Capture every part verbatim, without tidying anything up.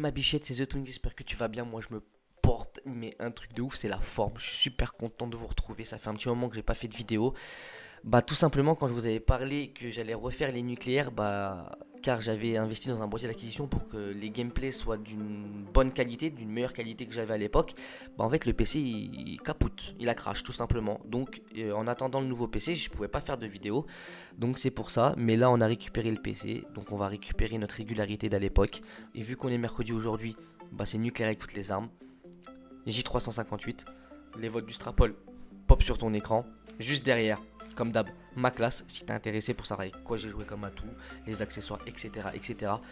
la bichette, c'est The Tony, j'espère que tu vas bien. Moi je me porte, mais un truc de ouf, c'est la forme. Je suis super content de vous retrouver. Ça fait un petit moment que j'ai pas fait de vidéo. Bah tout simplement quand je vous avais parlé que j'allais refaire les nucléaires, bah car j'avais investi dans un boîtier d'acquisition pour que les gameplays soient d'une bonne qualité, d'une meilleure qualité que j'avais à l'époque. Bah en fait le P C il, il capote, il a crash tout simplement. Donc euh, en attendant le nouveau P C, je pouvais pas faire de vidéo. Donc c'est pour ça, mais là on a récupéré le P C, donc on va récupérer notre régularité d'à l'époque. Et vu qu'on est mercredi aujourd'hui, bah c'est nucléaire avec toutes les armes. J trois cent cinquante-huit, les votes du Strapol pop sur ton écran, juste derrière. Comme d'hab, ma classe, si t'es intéressé pour savoir avec quoi j'ai joué comme atout, les accessoires, et cetera et cetera.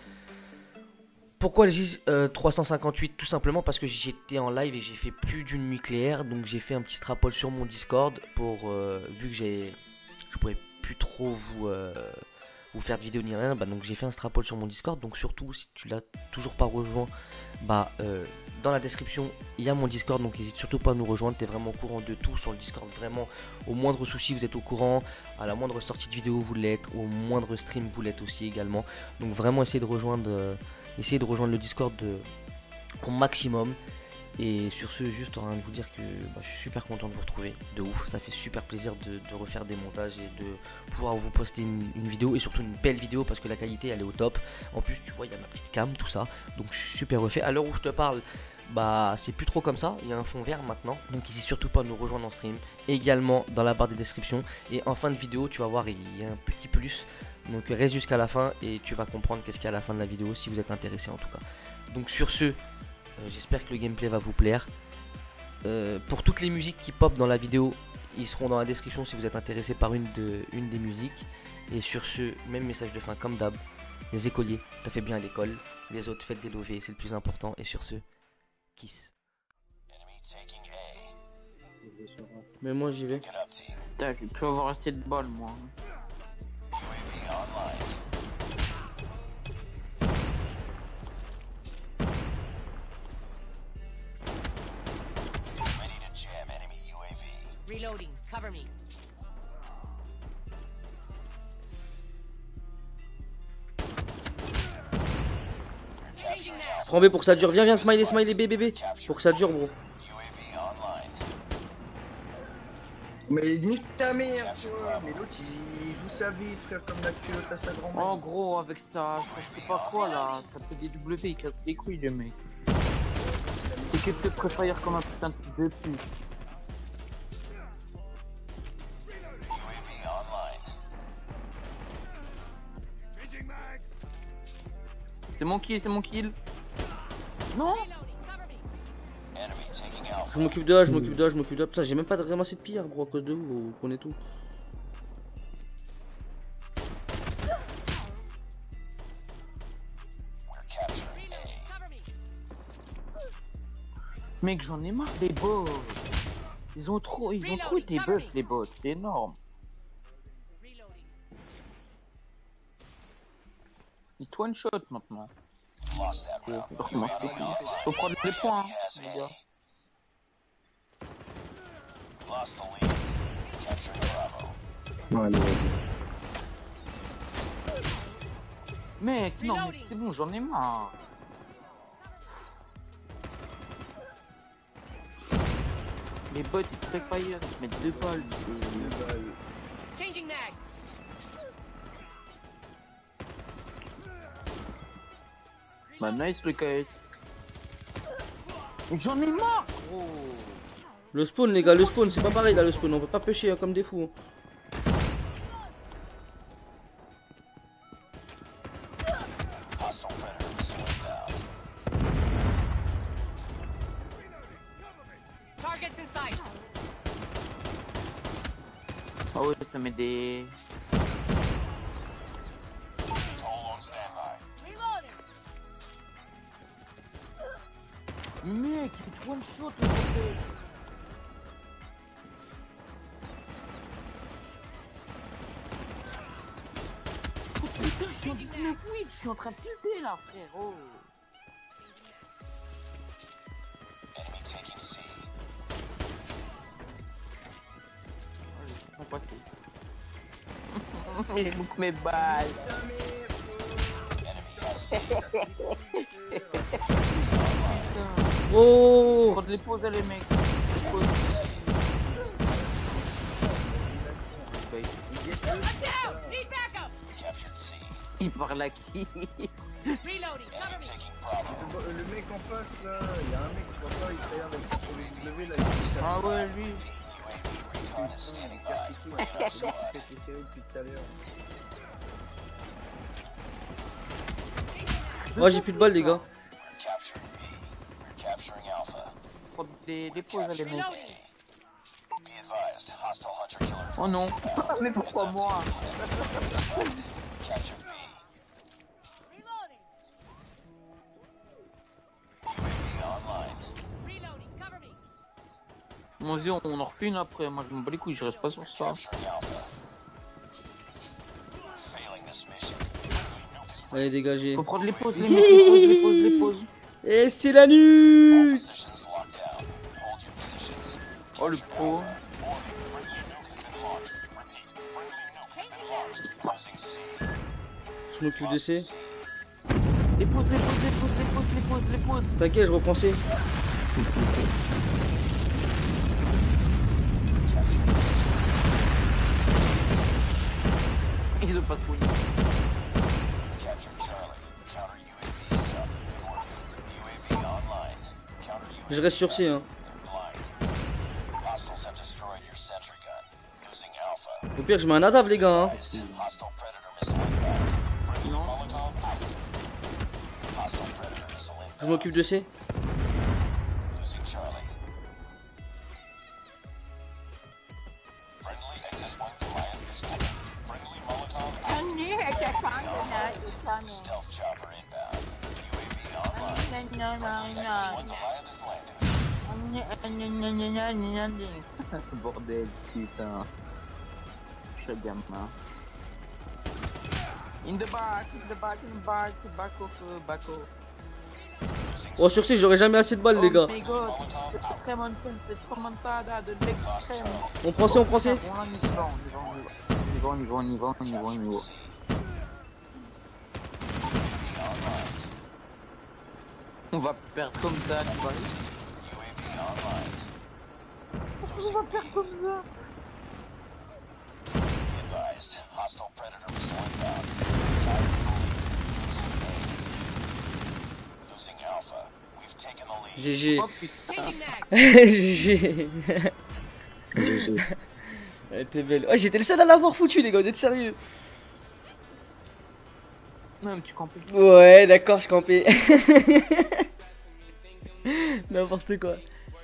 Pourquoi le J trois cent cinquante-huit? Tout simplement parce que j'étais en live et j'ai fait plus d'une nucléaire. Donc j'ai fait un petit strapole sur mon Discord pour, euh, vu que j'ai, je pouvais plus trop vous, euh, vous faire de vidéo ni rien, bah donc j'ai fait un strapole sur mon Discord. Donc surtout si tu l'as toujours pas rejoint, bah euh, dans la description il y a mon Discord, donc n'hésite surtout pas à nous rejoindre. Tu es vraiment au courant de tout sur le Discord, vraiment au moindre souci vous êtes au courant, à la moindre sortie de vidéo vous l'êtes, au moindre stream vous l'êtes aussi également. Donc vraiment essayez de rejoindre, euh, essayez de rejoindre le Discord de, au maximum. Et sur ce, juste rien de vous dire que bah, je suis super content de vous retrouver, de ouf, ça fait super plaisir de, de refaire des montages et de pouvoir vous poster une, une vidéo, et surtout une belle vidéo parce que la qualité elle est au top. En plus tu vois il y a ma petite cam, tout ça, donc je suis super refait. À l'heure où je te parle, bah c'est plus trop comme ça, il y a un fond vert maintenant, donc n'hésite surtout pas à nous rejoindre en stream, également dans la barre des descriptions. Et en fin de vidéo tu vas voir il y a un petit plus, donc reste jusqu'à la fin et tu vas comprendre qu'est-ce qu'il y a à la fin de la vidéo si vous êtes intéressé en tout cas. Donc sur ce, Euh, j'espère que le gameplay va vous plaire. Euh, pour toutes les musiques qui pop dans la vidéo, ils seront dans la description si vous êtes intéressé par une, de, une des musiques. Et sur ce, même message de fin comme d'hab. Les écoliers, t'as fait bien à l'école. Les autres, faites des lovés, c'est le plus important. Et sur ce, kiss. Mais moi j'y vais. Putain, je vais plus avoir assez de balles moi. Reloading, cover me. Prends B pour que ça dure. Viens, viens, smiley, smiley, B, B, B. Pour que ça dure, bro. Mais nique ta mère, toi. Mais l'autre il joue sa vie, frère, comme la culotte à sa grand-mère. En gros, avec ça, ça je sais pas quoi là, ça fait des W, il casse les couilles le mec. C'est que te préfère comme un putain de truc de pute. C'est mon kill, c'est mon kill. Non. Je m'occupe de A, je m'occupe de A, je m'occupe de A. Putain, j'ai même pas ramassé de pierre, bro, à cause de vous, vous prenez tout. Mec, j'en ai marre des bots. Ils ont trop, ils ont trop été buffs les bots, c'est énorme. Ils te one shot maintenant. Faut, faut recommencer. Faut prendre les points, hein, les gars. Ouais, allez, vas-y. Mec, non, mais c'est bon, j'en ai marre. Les bots ils préfire, ils se mettent deux balles, c'est... Changing mag. Bah nice le K S. J'en ai marre gros. Le spawn, les gars, le spawn, c'est pas pareil là, le spawn. On peut pas pêcher hein, comme des fous. Ah ouais, ça met des... Mec, il est one shot le bordel. Oh putain, je suis en dix-neuf huit, je suis en train de tilter là, frérot. Allez, je passer. Je boucle mes balles. Oh. Prends les pauses, les mecs. Les pauses. Il parle à qui? Le, le mec en face là, il y a un mec, je vois pas, il regarde avec son W là, il Ah ouais, lui. depuis tout à l'heure. Oh, j'ai plus de balles, les gars. Prends des, des pauses, les mecs. Oh non. Mais pourquoi moi? Moi aussi, on en refait une après. Moi, je m'en bats les couilles, je reste pas sur ça. Allez, dégagez. Faut prendre les pauses, les mecs, les pauses, les pauses, les pauses. Et c'est la nuque. Oh, le pro. Je m'occupe de C. Les pauses, les pauses, les pauses, les pauses, les pauses, les pauses. T'inquiète, je reprends C. Ils ont pas spawn. Je reste sur C, hein. Au pire, je mets un Nadav, les gars, hein. Je m'occupe de C. Bordel, putain. Je suis gamin. In the back, in the back, in the back, back off, uh, back off. Oh, sur C, j'aurais jamais assez de balles, les gars. Oh my god, c'est très montada, c'est trop montada de l'extrême. On prend C, on prend C. On y va, on y va, on y va, on y va, on y va, on y va, on y va. On va perdre comme ça, tu vois. On va perdre comme ça. G G. Oh putain. G G. Elle était belle. Oh, j'étais le seul à l'avoir foutu, les gars, vous êtes sérieux? Même tu campes. Ouais, d'accord, je campais. N'importe quoi.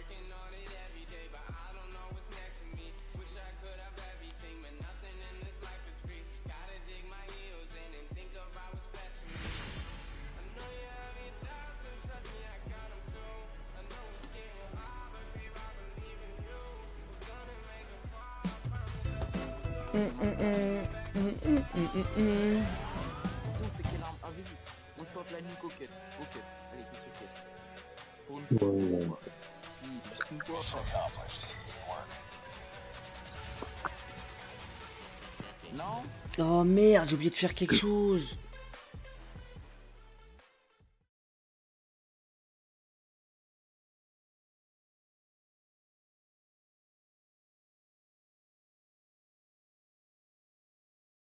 Mm, mm, mm, mm, mm, mm, mm, mm. On fait quelle arme? Ah vas-y, on tente la nuque au cut. Ok, allez, cut, cut. Pour une fois, pour une fois. Juste une fois, pas. Non? Oh merde, j'ai oublié de faire quelque chose.